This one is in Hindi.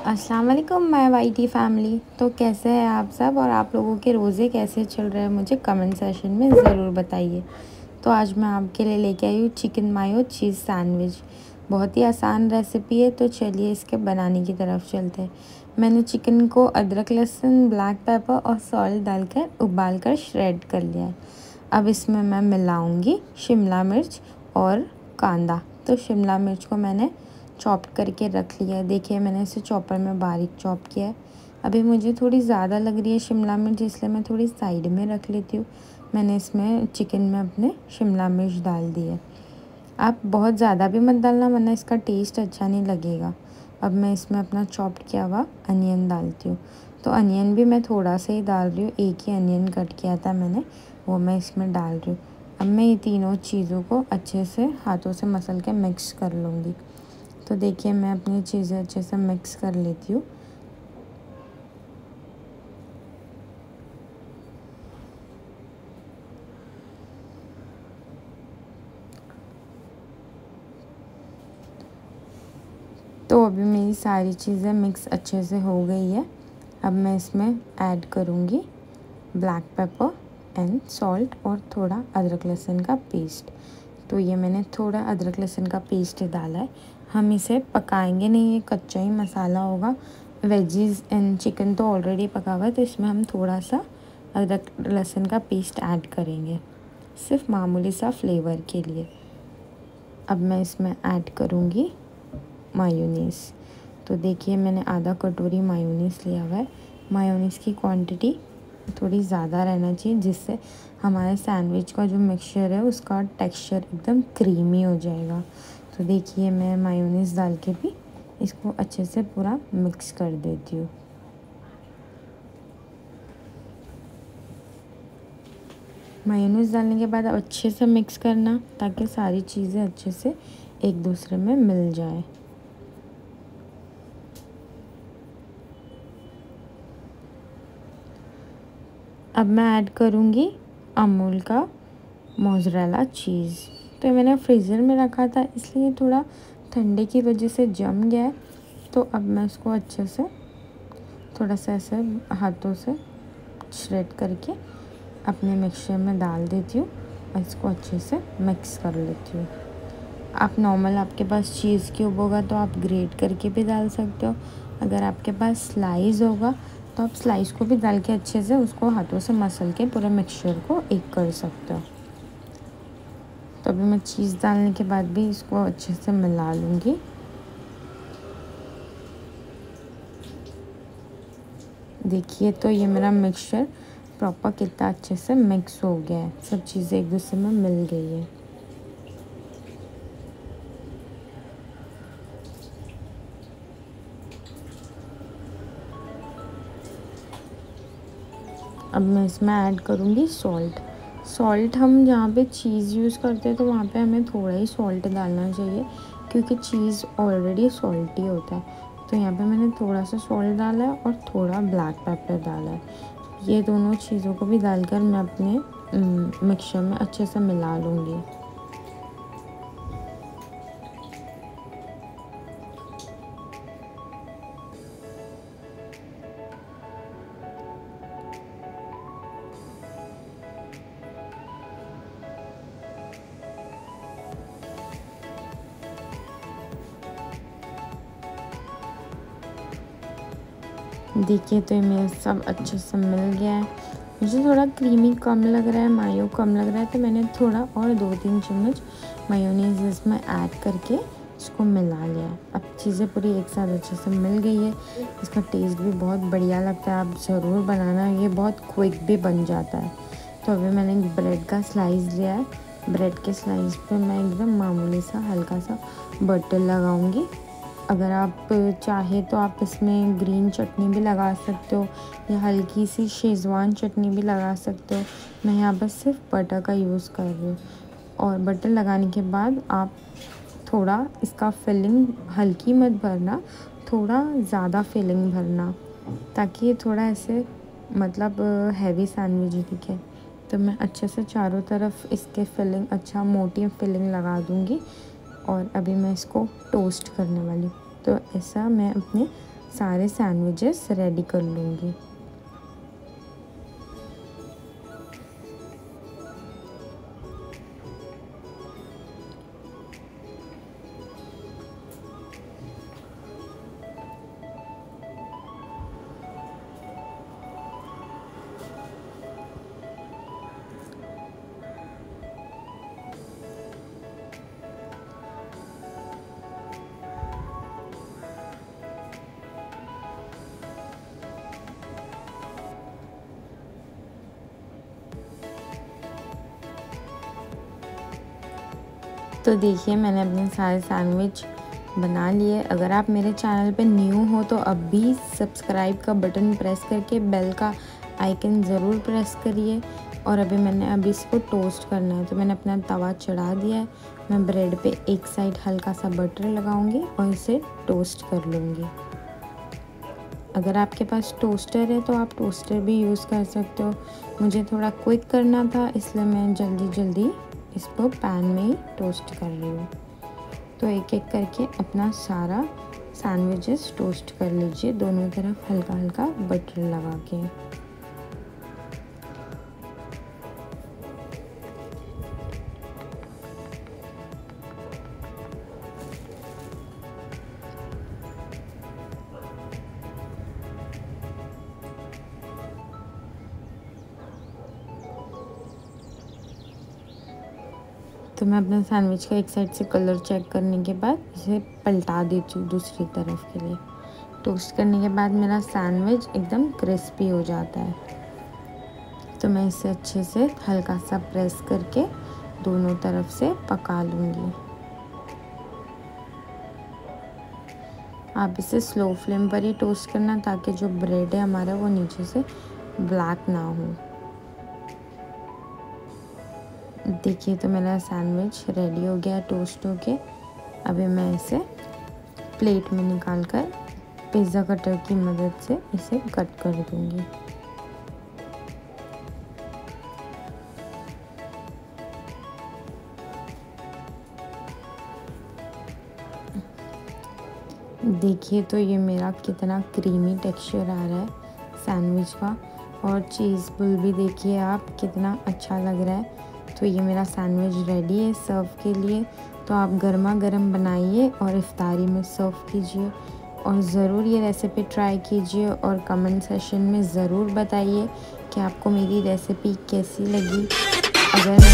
अस्सलाम वालेकुम माय वाईटी फैमिली। तो कैसे हैं आप सब और आप लोगों के रोज़े कैसे चल रहे हैं मुझे कमेंट सेशन में ज़रूर बताइए। तो आज मैं आपके लिए लेके आई हूँ चिकन मायो चीज़ सैंडविच। बहुत ही आसान रेसिपी है, तो चलिए इसके बनाने की तरफ चलते हैं। मैंने चिकन को अदरक लहसुन ब्लैक पेपर और सॉल्ट डालकर उबाल कर श्रेड कर लिया है। अब इसमें मैं मिलाऊँगी शिमला मिर्च और कांदा। तो शिमला मिर्च को मैंने चॉप करके रख लिया है। देखिए मैंने इसे चॉपर में बारीक चॉप किया है। अभी मुझे थोड़ी ज़्यादा लग रही है शिमला मिर्च, इसलिए मैं थोड़ी साइड में रख लेती हूँ। मैंने इसमें चिकन में अपने शिमला मिर्च डाल दी है। आप बहुत ज़्यादा भी मत डालना, वरना इसका टेस्ट अच्छा नहीं लगेगा। अब मैं इसमें अपना चॉप किया हुआ अनियन डालती हूँ। तो अनियन भी मैं थोड़ा सा ही डाल रही हूँ, एक ही अनियन कट किया था मैंने, वो मैं इसमें डाल रही हूँ। अब मैं ये तीनों चीज़ों को अच्छे से हाथों से मसल के मिक्स कर लूँगी। तो देखिए मैं अपनी चीज़ें अच्छे से मिक्स कर लेती हूँ। तो अभी मेरी सारी चीज़ें मिक्स अच्छे से हो गई है। अब मैं इसमें ऐड करूँगी ब्लैक पेपर एंड सॉल्ट और थोड़ा अदरक लहसुन का पेस्ट। तो ये मैंने थोड़ा अदरक लहसुन का पेस्ट डाला है। हम इसे पकाएंगे नहीं, ये कच्चा ही मसाला होगा। वेजीज एंड चिकन तो ऑलरेडी पका हुआ है, तो इसमें हम थोड़ा सा अदरक लहसुन का पेस्ट ऐड करेंगे, सिर्फ मामूली सा फ्लेवर के लिए। अब मैं इसमें ऐड करूँगी मायोनीज़। तो देखिए मैंने आधा कटोरी मायोनीज़ लिया हुआ है। मायोनीज़ की क्वांटिटी थोड़ी ज़्यादा रहना चाहिए, जिससे हमारे सैंडविच का जो मिक्सचर है उसका टेक्सचर एकदम क्रीमी हो जाएगा। तो देखिए मैं मायोनीज़ डाल के भी इसको अच्छे से पूरा मिक्स कर देती हूँ। मायोनीज़ डालने के बाद अच्छे से मिक्स करना, ताकि सारी चीज़ें अच्छे से एक दूसरे में मिल जाए। अब मैं ऐड करूँगी अमूल का मोज़रेला चीज़। तो ये मैंने फ्रीज़र में रखा था, इसलिए थोड़ा ठंडे की वजह से जम गया है। तो अब मैं इसको अच्छे से थोड़ा सा ऐसे हाथों से श्रेड करके अपने मिक्सचर में डाल देती हूँ और इसको अच्छे से मिक्स कर लेती हूँ। आप नॉर्मल आपके पास चीज़ क्यूब होगा तो आप ग्रेट करके भी डाल सकते हो। अगर आपके पास स्लाइस होगा तो आप स्लाइस को भी डाल के अच्छे से उसको हाथों से मसल के पूरे मिक्सचर को एक कर सकते हो। तो अभी मैं चीज़ डालने के बाद भी इसको अच्छे से मिला लूँगी। देखिए तो ये मेरा मिक्सचर प्रॉपर कितना अच्छे से मिक्स हो गया है, सब चीज़ें एक दूसरे में मिल गई है। अब मैं इसमें ऐड करूँगी सॉल्ट हम जहाँ पे चीज़ यूज़ करते हैं तो वहाँ पे हमें थोड़ा ही सॉल्ट डालना चाहिए, क्योंकि चीज़ ऑलरेडी सॉल्टी होता है। तो यहाँ पे मैंने थोड़ा सा सॉल्ट डाला है और थोड़ा ब्लैक पेपर डाला है। ये दोनों चीज़ों को भी डालकर मैं अपने मिक्सचर में अच्छे से मिला लूँगी। देखिए तो ये मेरा सब अच्छे से मिल गया है। मुझे थोड़ा क्रीमी कम लग रहा है, मायो कम लग रहा है, तो मैंने थोड़ा और 2-3 चम्मच मायोनीज़ इसमें ऐड करके इसको मिला लिया है। अब चीज़ें पूरी एक साथ अच्छे से मिल गई है। इसका टेस्ट भी बहुत बढ़िया लगता है, आप ज़रूर बनाना, ये बहुत क्विक भी बन जाता है। तो अभी मैंने ब्रेड का स्लाइस लिया है। ब्रेड के स्लाइस पे मैं एकदम मामूली सा हल्का सा बटर लगाऊंगी। अगर आप चाहे तो आप इसमें ग्रीन चटनी भी लगा सकते हो, या हल्की सी शेज़वान चटनी भी लगा सकते हो। मैं यहाँ पर सिर्फ बटर का यूज़ कर रही हूँ। और बटर लगाने के बाद आप थोड़ा इसका फिलिंग हल्की मत भरना, थोड़ा ज़्यादा फिलिंग भरना, ताकि ये थोड़ा ऐसे मतलब हैवी सैंडविच दिखे। तो मैं अच्छे से चारों तरफ इसके फिलिंग अच्छा मोटी फिलिंग लगा दूँगी। और अभी मैं इसको टोस्ट करने वाली हूँ। तो ऐसा मैं अपने सारे सैंडविचेस रेडी कर लूँगी। तो देखिए मैंने अपने सारे सैंडविच बना लिए। अगर आप मेरे चैनल पे न्यू हो तो अभी सब्सक्राइब का बटन प्रेस करके बेल का आइकन ज़रूर प्रेस करिए। और अभी इसको टोस्ट करना है, तो मैंने अपना तवा चढ़ा दिया है। मैं ब्रेड पे एक साइड हल्का सा बटर लगाऊंगी और इसे टोस्ट कर लूँगी। अगर आपके पास टोस्टर है तो आप टोस्टर भी यूज़ कर सकते हो। मुझे थोड़ा क्विक करना था, इसलिए मैं जल्दी इसको पैन में ही टोस्ट कर रही हूँ। तो एक एक करके अपना सारा सैंडविचेस टोस्ट कर लीजिए, दोनों तरफ हल्का हल्का बटर लगा के। तो मैं अपने सैंडविच का एक साइड से कलर चेक करने के बाद इसे पलटा देती हूँ दूसरी तरफ के लिए। टोस्ट करने के बाद मेरा सैंडविच एकदम क्रिस्पी हो जाता है। तो मैं इसे अच्छे से हल्का सा प्रेस करके दोनों तरफ से पका लूँगी। आप इसे स्लो फ्लेम पर ही टोस्ट करना, ताकि जो ब्रेड है हमारा वो नीचे से ब्लैक ना हो। देखिए तो मेरा सैंडविच रेडी हो गया टोस्ट होके। अभी मैं इसे प्लेट में निकाल कर पिज़्ज़ा कटर की मदद से इसे कट कर दूंगी। देखिए तो ये मेरा कितना क्रीमी टेक्सचर आ रहा है सैंडविच का, और चीज़ बुल भी देखिए आप कितना अच्छा लग रहा है। तो ये मेरा सैंडविच रेडी है सर्व के लिए। तो आप गर्मा गर्म बनाइए और इफ्तारी में सर्व कीजिए, और ज़रूर ये रेसिपी ट्राई कीजिए और कमेंट सेशन में ज़रूर बताइए कि आपको मेरी रेसिपी कैसी लगी। अगर